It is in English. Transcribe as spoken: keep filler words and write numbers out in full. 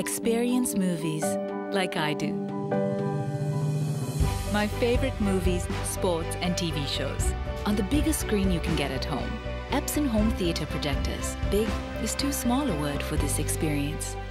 Experience movies like I do. My favorite movies, sports and T V shows on the biggest screen you can get at home. Epson home theatre projectors. Big is too small a word for this experience.